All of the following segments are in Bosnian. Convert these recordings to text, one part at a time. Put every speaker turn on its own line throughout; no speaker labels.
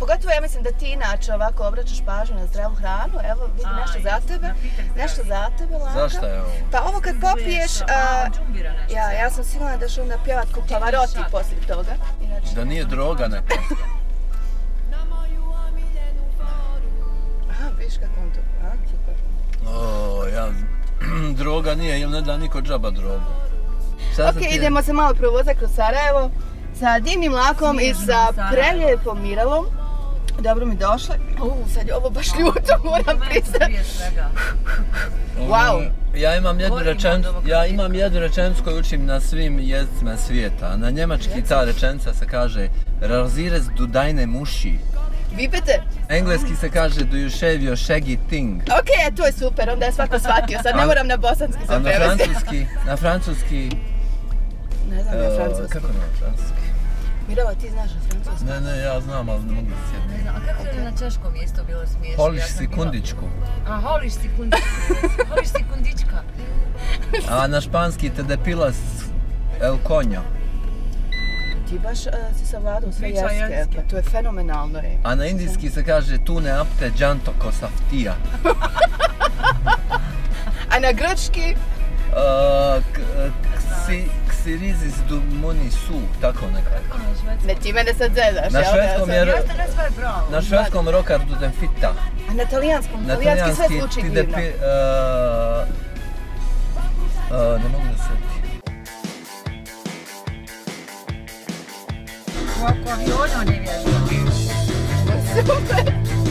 pogotovo ja mislim da ti inače ovako obraćaš pažnju na zdravu hranu, evo vidi nešto za tebe, nešto za tebe, Laka.
Zašto je ovo?
Pa ovo kad popiješ, ja sam sigurna da ću onda pjevat ko Pavarotti poslije toga.
Da nije droga neka.
Aha, vidiš kako on to, super.
Droga nije, ili ne da niko džaba drogu.
Ok, idemo se malo provozati kroz Sarajevo sa divnim Lakom i sa prelijepom Miralom. Dobro mi došle. Sad je ovo baš ljuto, moram priznati. Wow.
Ja imam jednu rečenicu koju učim na svim jezicima svijeta. Na njemački ta rečenica se kaže Rasierst du deine Muschi.
Vipete?
Engleski se kaže do you shave your shaggy thing.
Ok, to je super, onda je svako shvatio. Sad ne moram na bosanski se prevesti.
Na francuski...
Ne znam na francuski.
Kako na francuski?
Mirala, ti znaš na francuski?
Ne, ja znam, ali ne mogu se sjetiti.
Ne znam, a kako je na češkom isto bilo smiješno?
Holiš sekundičku.
A, holiš sekundičku. Holiš sekundička.
A na španski te depilas el coño.
Ti baš si savladao sve jeske, pa to je fenomenalno.
A na indijski se kaže tu ne apte džanto ko saftija.
A na grčki?
Ksirizis du moni su, tako nekako.
Ne, ti mene sad zezaš.
Na švedskom rokar du den fitta.
A na talijanskom? Talijanski sve zvuči divno.
Ne mogu da sjetim.
Ovako aviono ne vježbam.
Super!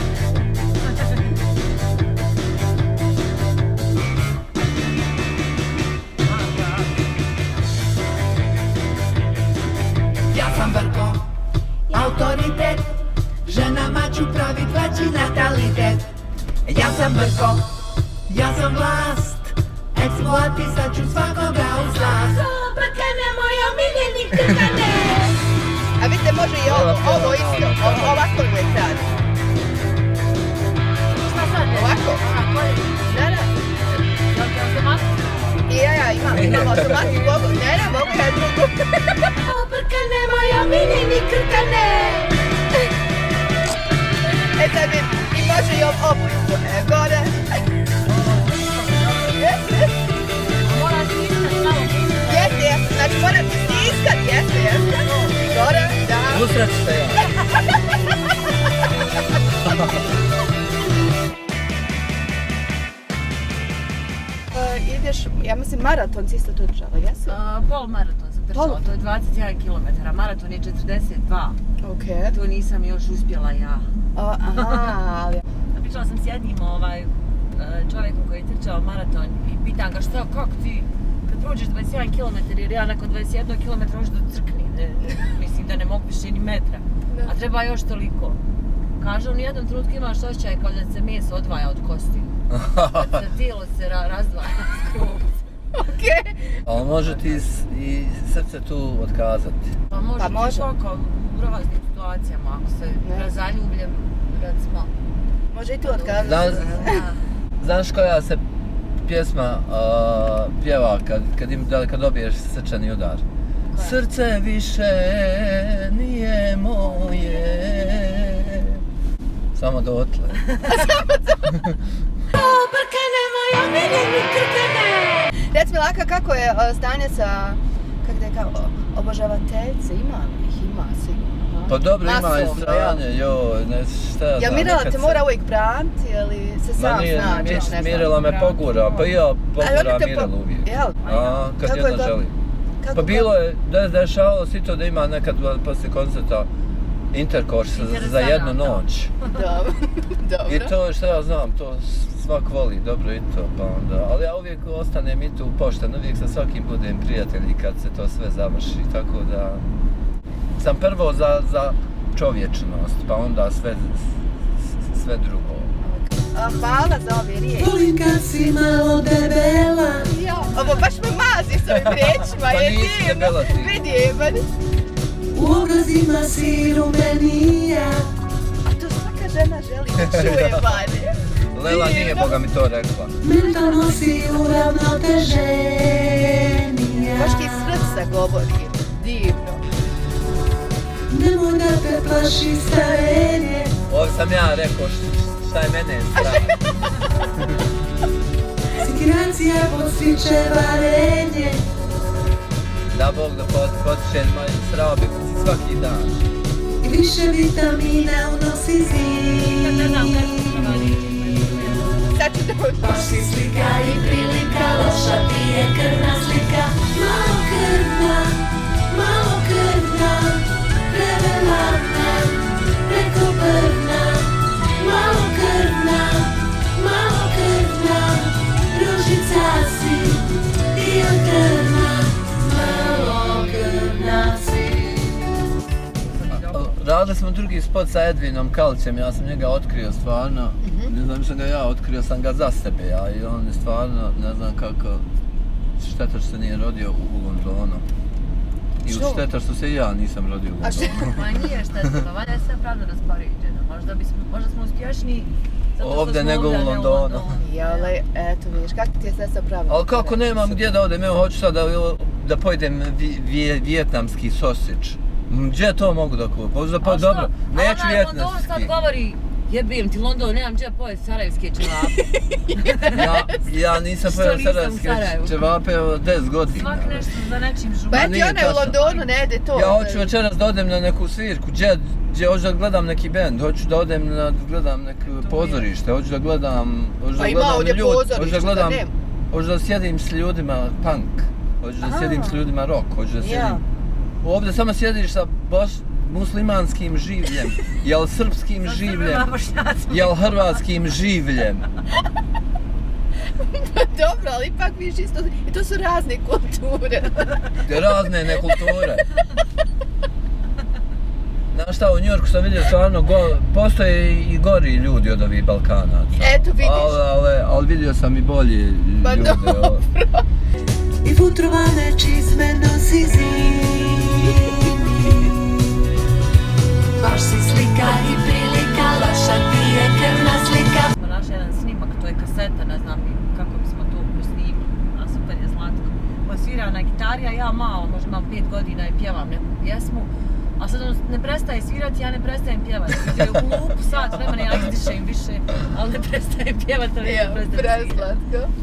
Ja sam Brko, autoritet, ženama ću pravit veći natalitet. Ja sam Brko, ja sam vlast, eksploatisat ću svakoga u slast. Brkane, moj omiljeni krkane!
A vidite, može i ovo isto, ovako uvijek radi.
Šta sad?
Ovako? Da. I ja imam automatiku ovo. Ne, mogu ja drugu.
Brkane, moj omiljeni krkane!
Sad vidi, i može i ovo isto. Gore.
Moram stiskat malo.
Jeste, znači moram ti stiskat, jeste. Gore, da.
Usret se ja.
Ideš, ja mislim maraton si isto to držala, jesi?
Pol maraton sam držala, to je 21 km, maraton je 42.
Ok.
To nisam još uspjela ja.
Aha.
Pričala sam s jednim čovjekom koji je trčao maraton i pitan ga šta, kako ti kad prođeš 21 km jer ja nakon 21 km možda crkni, mislim da ne mogu više ni metra, a treba još toliko. Kaže, u nijednom trenutku imaš osjećaj kao da se meso odvaja od kosti. Da se tijelo se razdvaja skroz.
Ok.
Ali može ti i srce tu otkazati.
Pa može ti šoko u raznim situacijama, ako se razaljubljem, recimo.
Može i tu otkazati.
Znaš koja se pjesma pjeva kad dobiješ srčani udar? Srce više nije moje. Samo dotle.
Brkane, moj omiljeni krkane!
Reci mi, Laka, kako je stanje sa, kako da je kao, obožavateljce? Ima sigurno.
Pa dobro, ima i stranje, šta ja znam.
Jel Mirala te mora uvijek braniti ili se sam snađeš?
Mirala me pogura, pa ja pogura Miralu uvijek. Kad jedna želi. Pa bilo je, dešavalo si to da ima nekad poslije koncerta interkurs za jednu noć.
Dobro.
I to šta ja znam, to svak voli, dobro i to, pa onda. Ali ja uvijek ostanem i tu pošten, uvijek sa svakim budem prijatelji kad se to sve završi, tako da sam prvo za čovječnost, pa onda sve drugo.
Hvala za ove riječi.
Volim kad si malo debela.
Ovo baš me mazi s ovim riječima, je divno.
Pa nisi debela ti.
Vidi,
U obrazima si rumenija.
A to svaka žena želi da čuje, Vane.
Lela nije Boga mi to rekla.
Mentalno si uravnoteženija.
Baš ti srca govori, divno.
Nemoj da te plaši starenje.
sam ja rekao šta je mene strah.
Financija podstiče varenje.
Da Bog da potiče, srao bi svaki dan.
I više vitamina unosi zim. Baš si slika i prilika, loša ti je krvna slika. Malo krvna, prevelatna, preko brvna. Malo krvna, ružica si i od krvna, malo krvna si.
Radili smo drugi spot sa Edvinom Kalićem, ja sam njega otkrio stvarno, ne znam što ga ja otkrio, sam ga za sebe, i on je stvarno, ne znam kako, šteta što se nije rodio u Londonu. I šteta što se i ja nisam rodio u Londonu.
Ma nije šteta, pa valja je sve pravda raspoređeno, možda smo uspješniji
ovdje nego u Londonu.
Jale, eto vidiš, kako ti je sve sa pravda?
Ali kako nemam gdje da odem, evo hoću sad da pojedem vijetnamski sosić. Gdje to mogu da kupim? Pa dobro, neću vijetnamski.
London sad govori, jebim ti London, nemam gdje pojesti sarajevske ćevape.
Ja nisam pojeo sarajevske ćevape od 10 godina.
Svak nešto za nečim žubu.
Pa eto i ona u Londonu ne jede to.
Ja hoću večeras da odem na neku svirku, gdje hoću da gledam neki band, hoću da odem da gledam neko pozorište, hoću da gledam ljudi, hoću da sjedim s ljudima punk, hoću da sjedim s ljudima rock, hoću da sjedim. Ovdje samo sjediš sa muslimanskim življem, jel srpskim življem, jel hrvatskim življem.
Dobro, ali ipak viš isto, i to su razne kulture.
Razne nekulture. Znaš šta, u Njujorku sam vidio stvarno, postoje i gori ljudi od ovih Balkanaca.
Eto vidiš.
Ali vidio sam i bolji ljude.
Pa dobro.
I futrovane čizme nosi zimi. Baš si slika i prilika, loša ti je krvna slika.
Smo našli jedan snimak, to je kaseta, ne znam kako bismo to snimili, a super je slatko. Osvira na gitari, a ja malo, možda imam 5 godina i pjevam neku pjesmu. A sad on ne prestaje svirati, ja ne prestajem pjevati. Gdje u lupu sat vremena ja izdišem više, ali ne prestajem pjevati, ali ne prestajem svirati.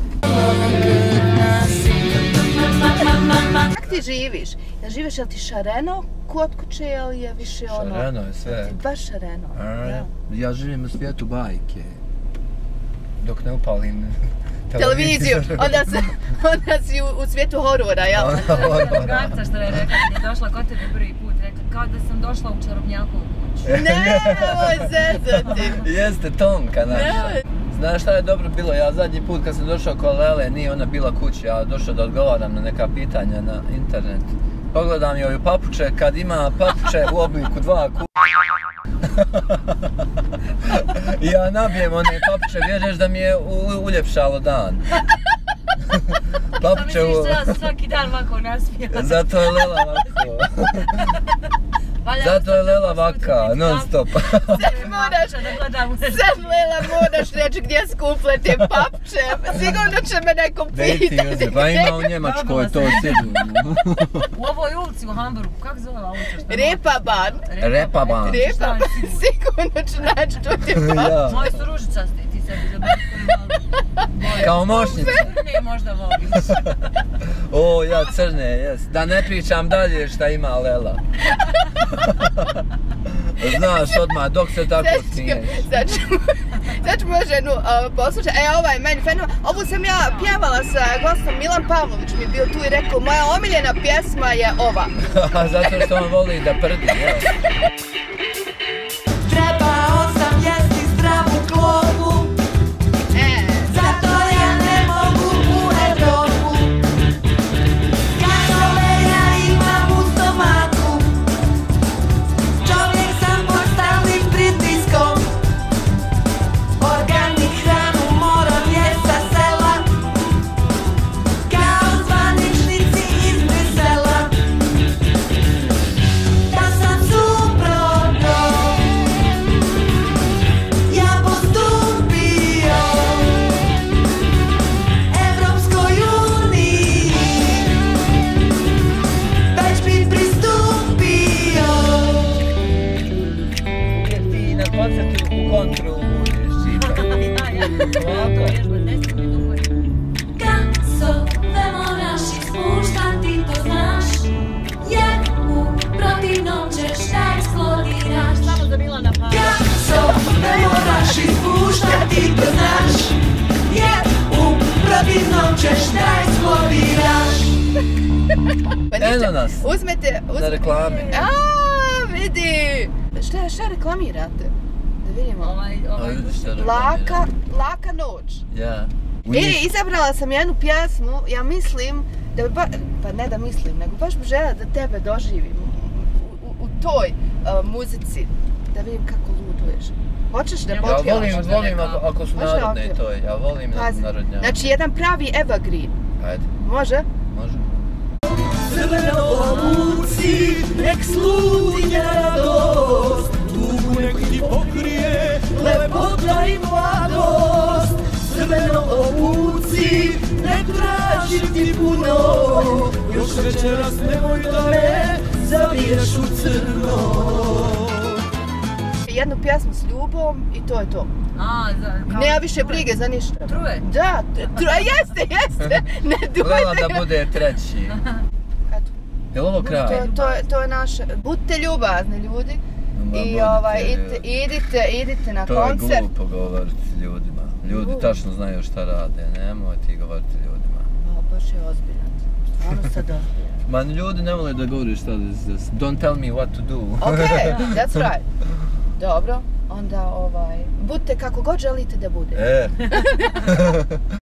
Kako ti živiš? Ja živiš, jel ti šareno kod kuće ili je više ono...
Šareno je sve.
Ti baš šareno.
Ja živim u svijetu bajke. Dok ne upalim
televiziju. Onda si u svijetu horora, jel?
Drugarica što je rekla, kad je došla kod tebe prvi put, rekla kao da sam došla u čarobnjakovu kuću.
Nemoj zezati.
Jeste Tonka naša. Znaš šta je dobro bilo, ja zadnji put kad sam došao kod Lele, nije ona bila kući, ja došao da odgovaram na neka pitanja na internet. Pogledam joj u papuče, kad ima papuče u obliku 2 ja nabijem one papuče, vjeruješ da mi je uljepšalo dan.
Papuče u... Misliš da svaki dan ovako nasmijala?
Zato je Lela ovako. Zato je Lela vaka, non stop.
Sad Lela moraš reći gdje skuple te papče, sigurno će me neko pitati.
Pa ima u Njemačkoj to sigurno.
U ovoj ulici u Hamburgu, kako zove ova ulica?
Reeperbahn.
Reeperbahn.
Sigurno će naći tu te papče.
Moje su ružičaste, ti sebi zabavljaju malo.
Kao mošnice.
Crne možda voliš.
O, ja crne, jes. Da ne pričam dalje šta ima Lela. Znaš odmah, dok se tako smiješ.
Sad ću možda jednu poslušati. Ovaj meni fenomen. Ovu sam ja pjevala sa gostom, Milan Pavlović mi je bio tu i rekao moja omiljena pjesma je ova.
Zato što on voli da prdi, jel?
Trebao sam jesti zdravu klopu. Zato ja ne mogu u Evropu. Kakove ja imam u stomaku. Čovjek sam pod stalnim pritiskom. Organik hranu moram jest sa sela. Kao zvaničnici iz Brisela. Da sam suprot
Otrudiš, čitaj.
To vježba 10 minuta.
Gasove moraš ispuštati, to znaš, jer u protivnom ćeš da eksplodiraš.
Samo za Milana Pavla.
Gasove moraš ispuštati, to znaš, jer u protivnom ćeš da eksplodiraš.
Pa ništa,
Eno nas, na reklami.
Vidi! Šta reklamirate? Da vidimo.
Vidiš šta reklamirate.
Laka noć.
Ja.
Izabrala sam jednu pjesmu, ja mislim da bi pa ne da mislim, nego baš bi željela da tebe doživim u toj muzici, da vidim kako luduješ. Hoćeš da potpjevaš?
Ja volim ako su narodne i to, ja volim narodnjake.
Znači jedan pravi evergreen.
Ajde.
Može?
Može.
Crveno obuci, nek sluti radost, tugu nek ti pokrije lepota i mladost. Crveno obuci, nek tražim ti puno, još večeras nemoj da me zaviješ u crno.
Jednu pjesmu s ljubom i to je to. Nema više brige za ništa.
Truje?
Da, jeste. Ne duvajte.
Volela da bude treći. Je li ovo kraj?
To je naše. Budite ljubazni ljudi. I idite na koncert.
To je glupo govoriti ljudima. Ljudi tačno znaju šta rade, nemoj ti govoriti ljudima.
Baš je ozbiljan. Stvarno sad ozbiljan.
Ma ljudi ne vole da govoriš šta don't tell me what to do.
Okay, that's right. Dobro, onda budite kako god želite da bude.